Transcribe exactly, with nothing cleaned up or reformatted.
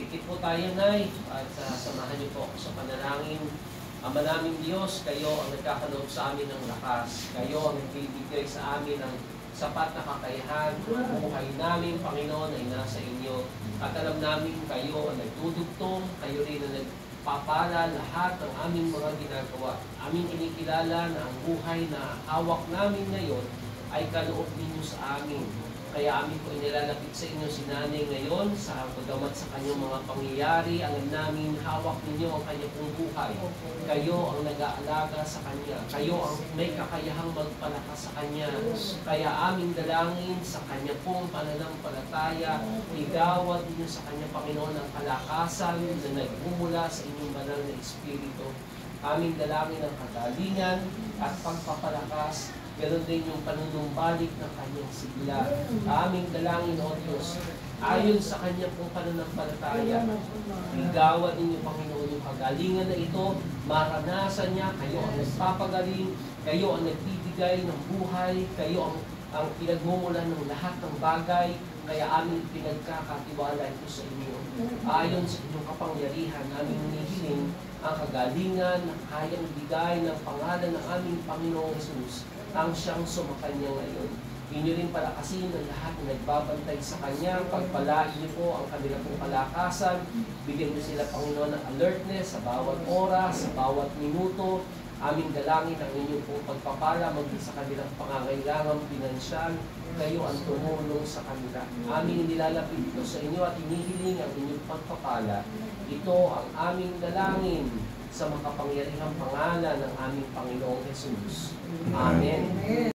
Dikit po tayo, Nay, at uh, samahan niyo po ako sa panalangin. Ama naming Diyos, kayo ang nagkakaloob sa amin ng lakas. Kayo ang nagbibigay sa amin ng sapat na kakayahan. Ang buhay namin, Panginoon, ay nasa inyo. At alam namin kayo ang nagdudugtong, kayo rin ang nagpapala lahat ng aming mga ginagawa. Aming kinikilala na ang buhay na hawak namin ngayon ay kaloob ninyo sa amin. Kaya amin po inilalapit sa inyo si Nanay ngayon sa pagdamat sa kanyang mga pangyayari. Alam namin, hawak ninyo ang kanyang pong buhay. Kayo ang nag-aalaga sa kanya. Kayo ang may kakayahang magpalakas sa kanya. Kaya aming dalangin sa kanya pong pananampalataya, igawad ninyo sa kanya, Panginoon, ang kalakasan na nagmumula sa inyong banal na Espiritu. Aming dalangin ang kagalingan at pagpapalakas. Ganon din yung panunumbalik ng kanyang sigla. Aming dalangin, O Diyos, ayon sa kanyang pong pananampalataya, igawad ninyo, Panginoon, yung kagalingan na ito, maranasan niya, kayo ang nagpapagaling, kayo ang nagbibigay ng buhay, kayo ang, ang pinagmumulan ng lahat ng bagay, kaya aming pinagkakatiwala ito sa inyo. Ayon sa inyong kapangyarihan, aming hinihiling ang kagalingan na kayang bigay ng pangalan ng aming Panginoong Hesus, ang siyang sumakanya ngayon. Inyo rin palakasin ang lahat na nagbabantay sa Kanya. Pagpalain niyo po ang kanilang pong kalakasan. Bigyan niyo sila, Panginoon, ng alertness sa bawat oras, sa bawat minuto. Aming dalangin ang inyong pong pagpapala maging sa kanilang pangangailangang pinansyal. Kayo ang tumulong sa kanila. Aming nilalapit ito sa inyo at inihiling ang inyong pagpapala. Ito ang aming dalangin sa makapangyarihang pangalan ng aming Panginoong Hesus. Amen.